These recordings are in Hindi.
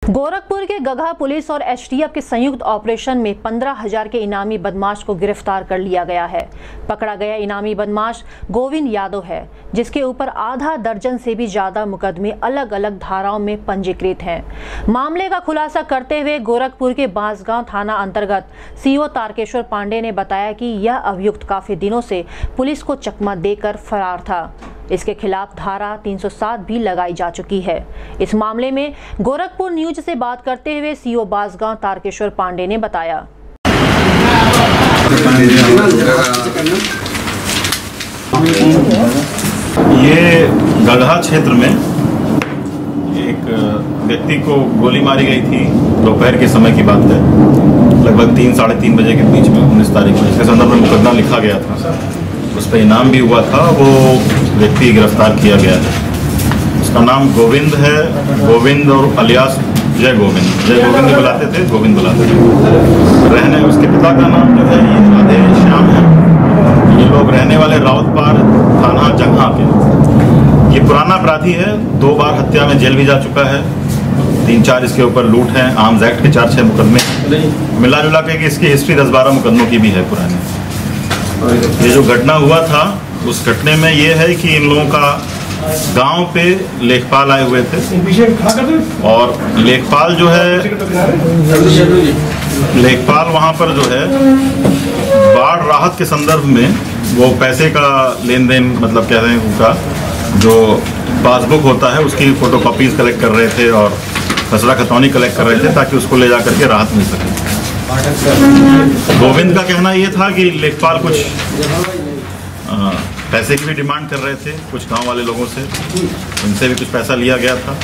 गोरखपुर के गगहा पुलिस और एसटीएफ के संयुक्त ऑपरेशन में 15,000 के इनामी बदमाश को गिरफ्तार कर लिया गया है। पकड़ा गया इनामी बदमाश गोविंद यादव है, जिसके ऊपर आधा दर्जन से भी ज्यादा मुकदमे अलग अलग धाराओं में पंजीकृत हैं। मामले का खुलासा करते हुए गोरखपुर के बांसगांव थाना अंतर्गत सीओ तारकेश्वर पांडे ने बताया कि यह अभियुक्त काफी दिनों से पुलिस को चकमा देकर फरार था। इसके खिलाफ धारा 307 भी लगाई जा चुकी है। इस मामले में गोरखपुर न्यूज से बात करते हुए सीओ बांसगांव तारकेश्वर पांडे ने बताया, ये गगहा क्षेत्र में एक व्यक्ति को गोली मारी गई थी। दोपहर के समय की बात है, लगभग 3-3:30 बजे के बीच में 19 तारीख को। इसके संदर्भ में मुकदमा लिखा गया था, उस पर इनाम भी हुआ था। वो व्यक्ति गिरफ्तार किया गया है। उसका नाम गोविंद है, गोविंद और अलियास जय गोविंद बुलाते थे, गोविंद बुलाते थे। रहने उसके पिता का नाम जो है ये राधे श्याम है। ये लोग रहने वाले रावतपार थाना जंघा के। ये पुराना अपराधी है, 2 बार हत्या में जेल भी जा चुका है। 3-4 इसके ऊपर लूट हैं, आर्म्स एक्ट के 4-6 मुकदमे, मिला जुला के इसकी हिस्ट्री 10-12 मुकदमों की भी है पुरानी। ये जो घटना हुआ था, उस घटने में ये है कि इन लोगों का गांव पे लेखपाल आए हुए थे और लेखपाल जो है वहां पर जो है बाढ़ राहत के संदर्भ में वो पैसे का लेन देन, मतलब कह रहे हैं उनका जो पासबुक होता है उसकी फोटोकॉपीज कलेक्ट कर रहे थे और खसरा खतौनी कलेक्ट कर रहे थे ताकि उसको ले जा करके राहत मिल सके। गोविंद का कहना यह था कि लेखपाल कुछ पैसे की भी डिमांड कर रहे थे कुछ गांव वाले लोगों से, उनसे भी कुछ पैसा लिया गया था,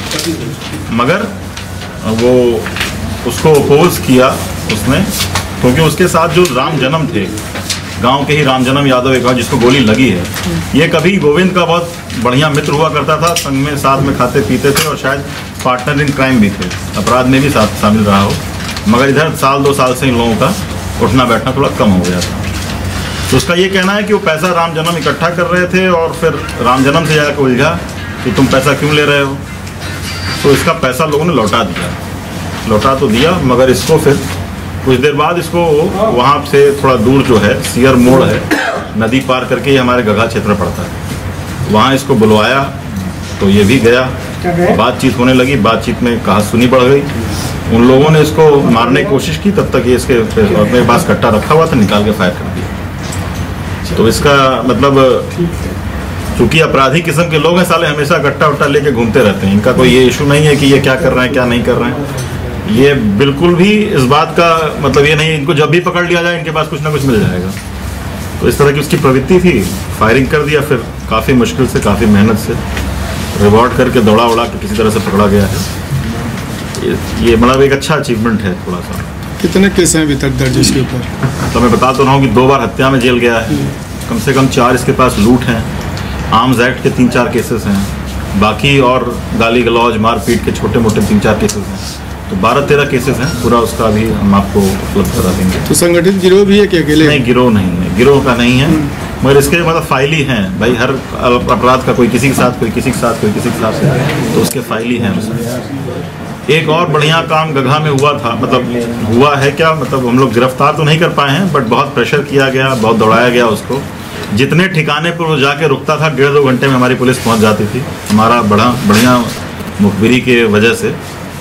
मगर वो उसको अपोज किया उसने, क्योंकि उसके साथ जो राम जन्म थे, गांव के ही राम जन्म यादव एक जिसको गोली लगी है, ये कभी गोविंद का बहुत बढ़िया मित्र हुआ करता था। संग में साथ में खाते पीते थे और शायद पार्टनर इन क्राइम भी थे, अपराध में भी साथ शामिल रहा हो, मगर इधर 1-2 साल से इन लोगों का उठना बैठना थोड़ा कम हो गया था। तो उसका ये कहना है कि वो पैसा राम जन्म इकट्ठा कर रहे थे और फिर राम जन्म से जाकर उलझा कि तुम पैसा क्यों ले रहे हो। तो इसका पैसा लोगों ने लौटा तो दिया, मगर इसको फिर कुछ देर बाद इसको वहाँ से थोड़ा दूर जो है सियर मोड़ है, नदी पार करके ये हमारे गगहा क्षेत्र पड़ता है, वहाँ इसको बुलवाया तो ये भी गया। बातचीत होने लगी, बातचीत में कहा सुनी बढ़ गई। उन लोगों ने इसको मारने की कोशिश की, तब तक ये इसके अपने पास कट्टा रखा हुआ था, निकाल के फायर कर दिया। तो इसका मतलब चूंकि अपराधी किस्म के लोग हैं, साले हमेशा गट्टा उट्टा लेके घूमते रहते हैं। इनका कोई ये इशू नहीं है कि ये क्या कर रहे हैं क्या नहीं कर रहे हैं। ये बिल्कुल भी इस बात का मतलब ये नहीं, इनको जब भी पकड़ लिया जाए इनके पास कुछ ना कुछ मिल जाएगा। तो इस तरह की उसकी प्रवृत्ति थी, फायरिंग कर दिया, फिर काफ़ी मुश्किल से काफ़ी मेहनत से रिवॉर्ड करके दौड़ा उड़ा के किसी तरह से पकड़ा गया है। ये मतलब एक अच्छा अचीवमेंट है थोड़ा सा। कितने केस हैं अभी तक दर्ज इसके ऊपर? तो मैं बता तो रहा हूँ कि 2 बार हत्या में जेल गया है, कम से कम 4 इसके पास लूट हैं, आर्म्स एक्ट के 3-4 केसेस हैं, बाकी और गाली गलौज मारपीट के छोटे मोटे 3-4 केसेस हैं। तो 12-13 केसेस हैं, पूरा उसका भी हम आपको उपलब्ध करा देंगे। तो संगठित गिरोह भी है कि अकेले? नहीं, गिरोह नहीं है, गिरोह का नहीं है, मगर इसके मतलब फाइल ही हैं भाई। हर अपराध का कोई किसी के साथ, कोई किसी के साथ, कोई किसी के साथ, तो उसके फाइल ही हैं उसमें। एक और बढ़िया काम गगहा में हुआ था, मतलब हुआ है क्या, मतलब हम लोग गिरफ्तार तो नहीं कर पाए हैं, बट बहुत प्रेशर किया गया, बहुत दौड़ाया गया उसको। जितने ठिकाने पर वो जाके रुकता था 1.5-2 घंटे में हमारी पुलिस पहुंच जाती थी, हमारा बढ़िया मुखबिरी के वजह से।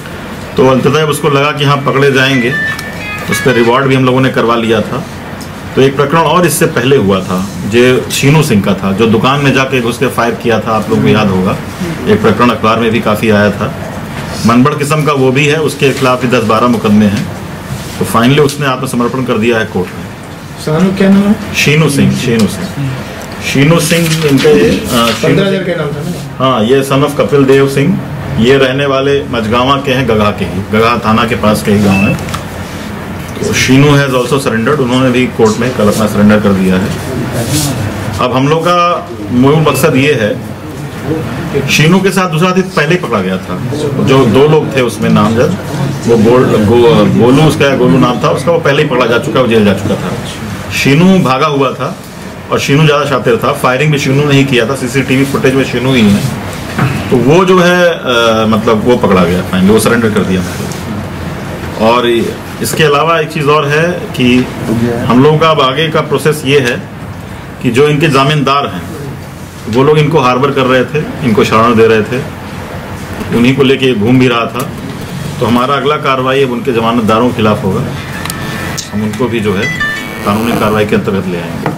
तो अंततः उसको लगा कि हाँ पकड़े जाएंगे, उस पर रिवॉर्ड भी हम लोगों ने करवा लिया था। तो एक प्रकरण और इससे पहले हुआ था, जो शीनू सिंह का था, जो दुकान में जाके घुस के फायर किया था, आप लोगों को याद होगा। एक प्रकरण अखबार में भी काफ़ी आया था, मनबड़ किस्म का वो भी है, उसके खिलाफ भी 10-12 मुकदमे हैं। तो फाइनली उसने आत्मसमर्पण कर दिया है कोर्ट में। क्या नाम है? शीनू सिंह इनके हाँ, ये सन ऑफ कपिल देव सिंह, ये रहने वाले मझगावा के हैं, गगहा के ही, गगहा थाना के पास के ही गाँव है। तो शीनू हैज़ ऑल्सो सरेंडर्ड, उन्होंने भी कोर्ट में कल अपना सरेंडर कर दिया है। अब हम लोग का मूल मकसद ये है, शीनू के साथ दूसरा आदमी पहले ही पकड़ा गया था, जो 2 लोग थे उसमें नामजद, वो गोलू, उसका गोलू नाम था उसका, वो पहले ही पकड़ा जा चुका, वो जेल जा चुका था। शीनू भागा हुआ था और शीनू ज़्यादा शातिर था, फायरिंग भी शीनू ने ही किया था, सीसीटीवी फुटेज में शीनू ही है। तो वो जो है मतलब वो पकड़ा गया फाइनली, वो सरेंडर कर दिया। और इसके अलावा एक चीज़ और है कि हम लोगों का अब आगे का प्रोसेस ये है कि जो इनके जामीनदार हैं वो लोग इनको हार्बर कर रहे थे, इनको शरण दे रहे थे, उन्हीं को लेके घूम भी रहा था। तो हमारा अगला कार्रवाई अब उनके जमानतदारों के खिलाफ होगा, हम उनको भी जो है कानूनी कार्रवाई के अंतर्गत ले आएंगे।